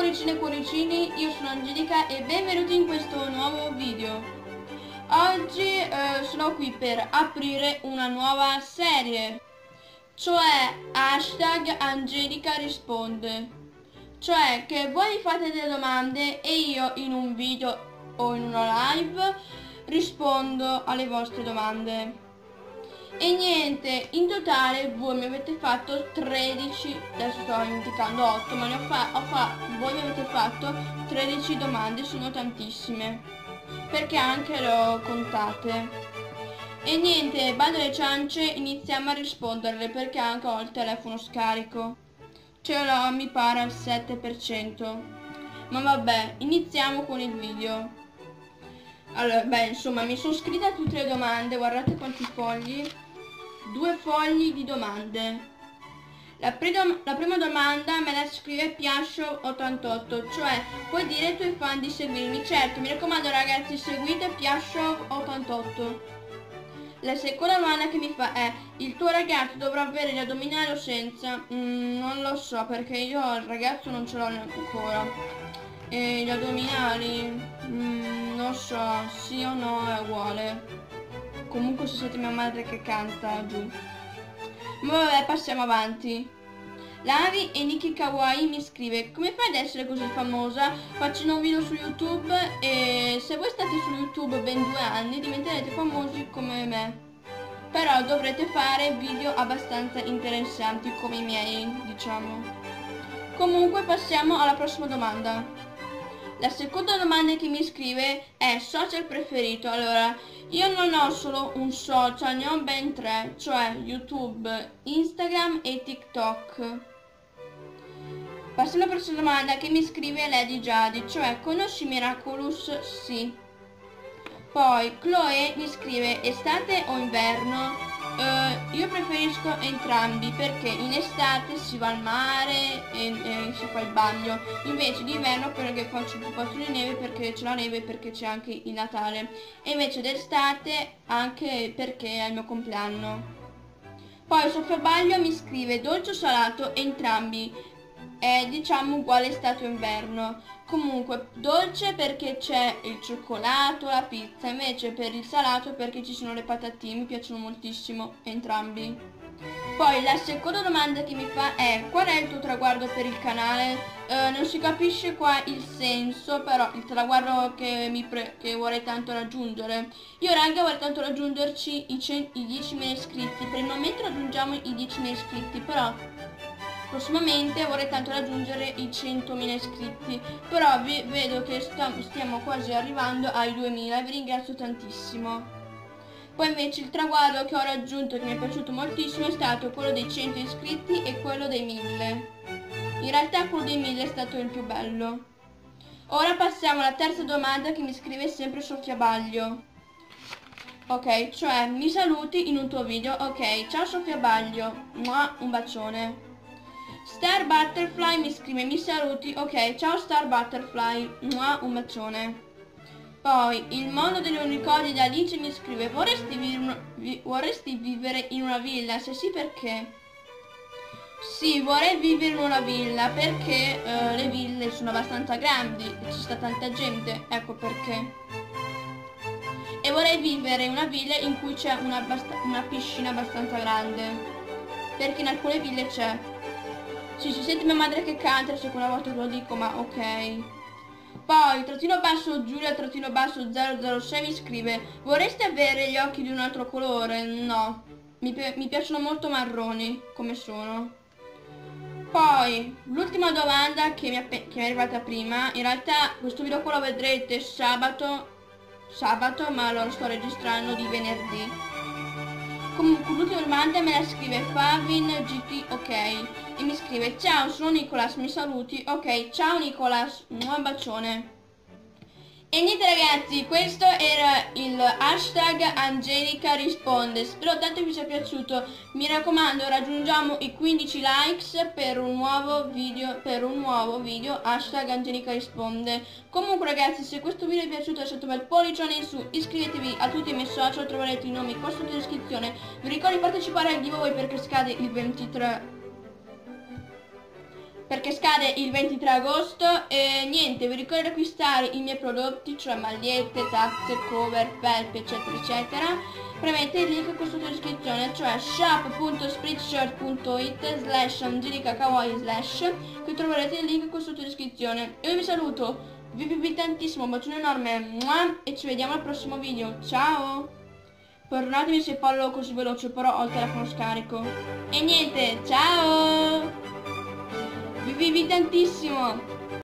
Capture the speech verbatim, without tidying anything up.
cuoricine e cuoricini, io sono Angelica e benvenuti in questo nuovo video. Oggi eh, sono qui per aprire una nuova serie, cioè hashtag Angelica risponde. Cioè che voi mi fate delle domande e io in un video o in una live rispondo alle vostre domande. E niente, in totale voi mi avete fatto tredici, adesso sto indicando otto, ma ne ho fatto, fa, voi mi avete fatto tredici domande, sono tantissime, perché anche le ho contate. E niente, bando alle ciance, iniziamo a risponderle, perché anche ho il telefono scarico. Ce l'ho, mi pare, al sette per cento. Ma vabbè, iniziamo con il video. Allora, beh, insomma, mi sono scritta tutte le domande, guardate quanti fogli. Due fogli di domande. La, prim la prima domanda me la scrive Piascio ottantotto, cioè puoi dire ai tuoi fan di seguirmi. Certo, mi raccomando ragazzi, seguite Piascio ottantotto. La seconda domanda che mi fa è: il tuo ragazzo dovrà avere gli addominali o senza? Mm, non lo so, perché io il ragazzo non ce l'ho ancora. E gli addominali, mm, non so, sì o no è uguale. Comunque se siete mia madre che canta giù. Ma vabbè, passiamo avanti. Lavi e Nikki Kawaii mi scrive: come fai ad essere così famosa? Faccio un video su YouTube e se voi state su YouTube ben due anni diventerete famosi come me. Però dovrete fare video abbastanza interessanti come i miei, diciamo. Comunque passiamo alla prossima domanda. La seconda domanda che mi scrive è social preferito. Allora, io non ho solo un social, ne ho ben tre, cioè YouTube, Instagram e TikTok. Passiamo alla prossima domanda che mi scrive Lady Jadi, cioè conosci Miraculous? Sì. Poi Chloe mi scrive estate o inverno? Uh, io preferisco entrambi perché in estate si va al mare e, e si fa il bagno, invece d'inverno perché faccio più passo di neve perché c'è la neve e perché c'è anche il Natale, e invece d'estate anche perché è il mio compleanno. Poi Sofia Baglio mi scrive dolce o salato? Entrambi, è diciamo uguale estate o inverno. Comunque dolce perché c'è il cioccolato, la pizza, invece per il salato perché ci sono le patatine, mi piacciono moltissimo entrambi. Poi la seconda domanda che mi fa è: qual è il tuo traguardo per il canale? Eh, non si capisce qua il senso, però il traguardo che, mi pre che vorrei tanto raggiungere. Io raga vorrei tanto raggiungerci i, i diecimila iscritti, per il momento raggiungiamo i diecimila iscritti, però prossimamente vorrei tanto raggiungere i centomila iscritti, però vi vedo che stiamo quasi arrivando ai duemila e vi ringrazio tantissimo. Poi invece il traguardo che ho raggiunto che mi è piaciuto moltissimo è stato quello dei cento iscritti e quello dei mille. In realtà quello dei mille è stato il più bello. Ora passiamo alla terza domanda che mi scrive sempre Sofia Baglio. Ok, cioè mi saluti in un tuo video. Ok, ciao Sofia Baglio, mua, un bacione. Star Butterfly mi scrive mi saluti, ok, ciao Star Butterfly, mua, un bacione. Poi il mondo degli unicorni da Alice mi scrive vorresti, vi vi vorresti vivere in una villa? Se sì, perché? Sì, vorrei vivere in una villa perché uh, le ville sono abbastanza grandi e ci sta tanta gente, ecco perché. E vorrei vivere in una villa in cui c'è una, una piscina abbastanza grande, perché in alcune ville c'è. Sì, si sente mia madre che canta, la seconda volta che lo dico, ma ok. Poi, trattino basso Giulia, trattino basso zero zero sei mi scrive vorresti avere gli occhi di un altro colore? No, mi, pi mi piacciono molto marroni, come sono. Poi, l'ultima domanda che mi, che mi è arrivata prima, in realtà questo video qua lo vedrete sabato, sabato, ma lo sto registrando di venerdì. Comunque l'ultima domanda me la scrive Favin G T, ok, e mi scrive ciao sono Nicolas, mi saluti? Ok, ciao Nicolas, un bacione. E niente ragazzi, questo era il hashtag Angelica risponde, spero tanto vi sia piaciuto, mi raccomando raggiungiamo i quindici likes per un nuovo video, per un nuovo video hashtag Angelica risponde. Comunque ragazzi, se questo video vi è piaciuto lasciate un bel pollicione in su, iscrivetevi a tutti i miei social, troverete i nomi qua sotto in descrizione, vi ricordo di partecipare al giveaway perché scade il ventitré perché scade il ventitré agosto. E niente, vi ricordo di acquistare i miei prodotti, cioè magliette, tazze, cover, felpe, eccetera eccetera. Premete il link qui sotto in descrizione, cioè shop punto spreadshirt punto it slash Angelica Kawaii slash, qui troverete il link qui sotto in descrizione. Io vi saluto, vi vi tantissimo, un bacione enorme, muah, e ci vediamo al prossimo video, ciao! Perdonatemi se parlo così veloce, però ho il telefono scarico. E niente, ciao! Vi vi tantissimo!